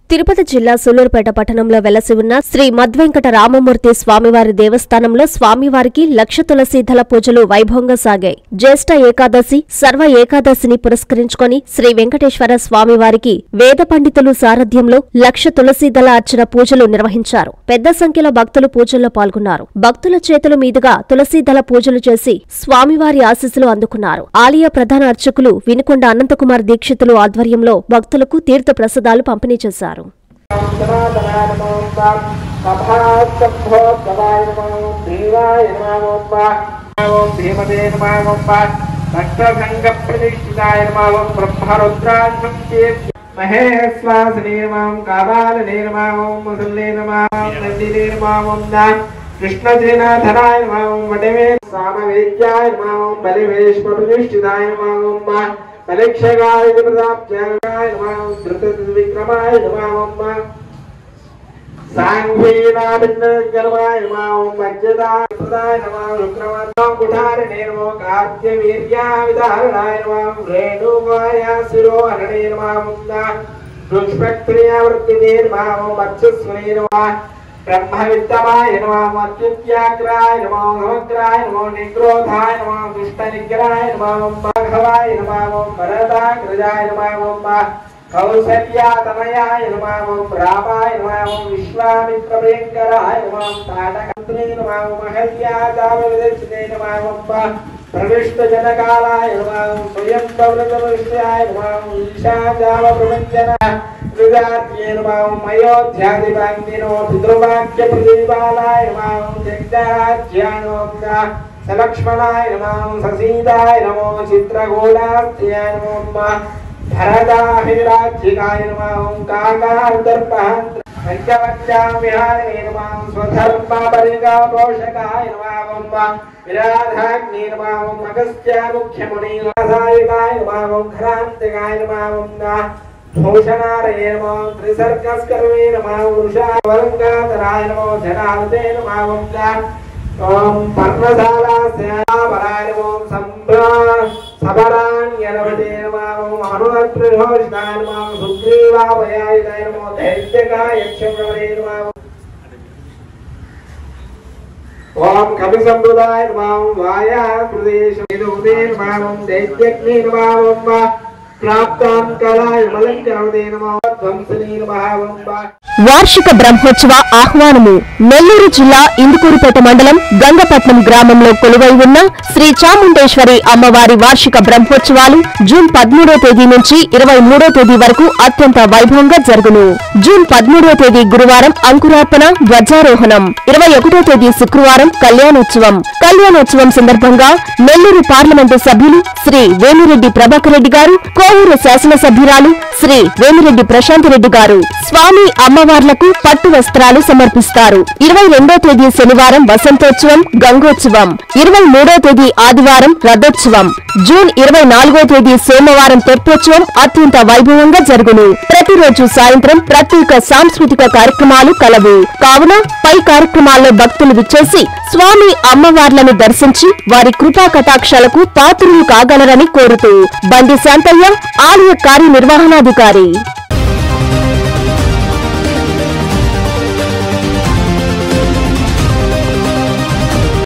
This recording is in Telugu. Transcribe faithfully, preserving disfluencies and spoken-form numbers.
తిరుపతి జిల్లా సూలూరుపేట పట్టణంలో వెలసి ఉన్న శ్రీ మద్వెంకట రామమూర్తి స్వామివారి దేవస్థానంలో స్వామివారికి లక్ష తులసి దళ పూజలు వైభవంగా సాగాయి. జ్యేష్ఠ ఏకాదశి, సర్వ ఏకాదశిని పురస్కరించుకొని శ్రీ వెంకటేశ్వర స్వామివారికి వేద పండితులు సారథ్యంలో లక్ష తులసి దళ అర్చన పూజలు నిర్వహించారు. పెద్ద సంఖ్యలో భక్తులు పూజల్లో పాల్గొన్నారు. భక్తుల చేతుల మీదుగా తులసి దళ పూజలు చేసి స్వామివారి ఆశీస్సులు అందుకున్నారు. ఆలయ ప్రధాన అర్చకులు వినుకొండ అనంతకుమార్ దీక్షితులు ఆధ్వర్యంలో భక్తులకు తీర్థ ప్రసాదాలు పంపిణీ చేశారు. कृष्णजनाधराय नमः वटवे सामवेद्याय नमः बलिवेश्वरप्रतिष्ठिताय नमः बलिक्षगाय प्रताप्याय नमः धृतविक्रमाय नमः सांघ्वीनाभिन्नजनमाय नमः वज्रदाय नमः रुक्रमाणां कुठारणे नमः कार्त्यवीर्याविधारणाय नमः रेणुकाय शिरोहरणे नमः दुष्प्रक्रियावृत्तिने नमः मत्स्यस्वने नमः ब्रह्मविद्यमाय नमः अत्युत्याग्राय नमः समग्राय नमः निग्रोधाय नमः दुष्टनिग्रहाय नमः माघवाय नमः भरताग्रजाय नमः कौसल्यातनयाय नमः रामाय नमः विश्वामित्रप्रियङ्कराय नमः ताटकन्त्रे नमः महल्यादावविदर्शिने नमः प्रविष्टजनकालाय नमः स्वयं दौलतमृष्टाय नमः ईशाजावप्रवञ्चन विदात्ये नमः मयोध्यादिवान्दिनो पितृवाक्यप्रदीपालाय नमः जगदाज्याय नमः सलक्ष्मणाय नमः ससीताय नमः चित्रगोलास्त्याय नमः भरताभिराज्यकाय नमः काकादर्पहन्त्र पंचवत्याविहारे नमः स्वधर्मपरिगापोषकाय नमः विराधाग्ने नमः अगस्त्यामुख्यमुनिनाथायकाय नमः घरान्तिकाय नमः भूषणारये नमः त्रिसर्गस्कर्वे नमः वृषावलङ्कातराय नमः जनार्दे नमः ओम पर्णशालास्यापराय नमः संभ्रा सबराण्यनवते नमः हनुमत्प्रभोषिताय नमः सुग्रीवाभयाय नमः दैत्यकाय यक्षप्रवरे नमः ओम कविसम्बुधाय नमः वायाप्रदेशविदुदे नमः दैत्यग्ने नमः प्राप्तांकलाय मलंकरवते नमः ध्वंसने नमः వార్షిక బ్రహ్మోత్సవ ఆహ్వానము. నెల్లూరు జిల్లా ఇందుకూరుపేట మండలం గంగపట్నం గ్రామంలో కొలువై ఉన్న శ్రీ చాముండేశ్వరి అమ్మవారి వార్షిక బ్రహ్మోత్సవాలు జూన్ పదమూడో తేదీ నుంచి ఇరవై మూడో తేదీ వరకు అత్యంత వైభవంగా జరుగును. జూన్ పదమూడో తేదీ గురువారం అంకురార్పణ, ధ్వజారోహణం. ఇరవై ఒకటో తేదీ శుక్రవారం కళ్యాణోత్సవం. కళ్యాణోత్సవం సందర్భంగా నెల్లూరు పార్లమెంటు సభ్యులు శ్రీ వేమిరెడ్డి ప్రభాకర్ రెడ్డి గారు, కోవూరు శాసనసభ్యురాలు శ్రీ వేమిరెడ్డి ప్రశాంత్ రెడ్డి గారు స్వామి అమ్మవార్లకు పట్టు వస్త్రాలు సమర్పిస్తారు. ఇరవై రెండో తేదీ శనివారం వసంతోత్సవం, గంగోత్సవం. ఇరవై మూడో తేదీ ఆదివారం రథోత్సవం. జూన్ ఇరవై నాలుగో తేదీ సోమవారం తెప్పోత్సవం అత్యంత వైభవంగా జరుగును. ప్రతిరోజు సాయంత్రం ప్రత్యేక సాంస్కృతిక కార్యక్రమాలు కలవు. కావున పై కార్యక్రమాల్లో భక్తులు విచ్చేసి స్వామి అమ్మవార్లను దర్శించి వారి కృపా కటాక్షాలకు పాత్రులు కాగలరని కోరుతూ బండి శాంతయ్య, ఆలయ కార్యనిర్వహణాధికారి.